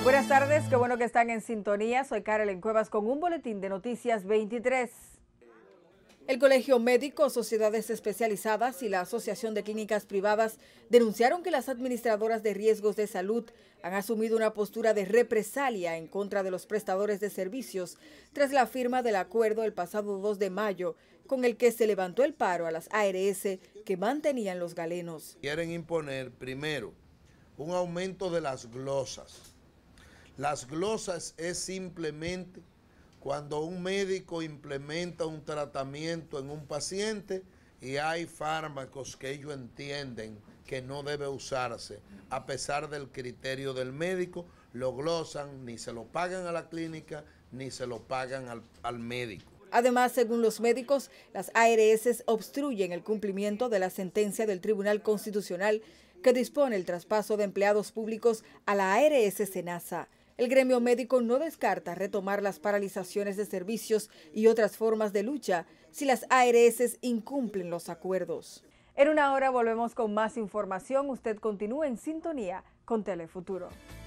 Buenas tardes, qué bueno que están en sintonía. Soy Carolyn Cuevas con un boletín de Noticias 23. El Colegio Médico, Sociedades Especializadas y la Asociación de Clínicas Privadas denunciaron que las administradoras de riesgos de salud han asumido una postura de represalia en contra de los prestadores de servicios tras la firma del acuerdo el pasado 2 de mayo con el que se levantó el paro a las ARS que mantenían los galenos. Quieren imponer primero un aumento de las glosas. Las glosas es simplemente cuando un médico implementa un tratamiento en un paciente y hay fármacos que ellos entienden que no debe usarse, a pesar del criterio del médico, lo glosan, ni se lo pagan a la clínica, ni se lo pagan al médico. Además, según los médicos, las ARS obstruyen el cumplimiento de la sentencia del Tribunal Constitucional que dispone el traspaso de empleados públicos a la ARS Senasa. El gremio médico no descarta retomar las paralizaciones de servicios y otras formas de lucha si las ARS incumplen los acuerdos. En una hora volvemos con más información. Usted continúa en sintonía con Telefuturo.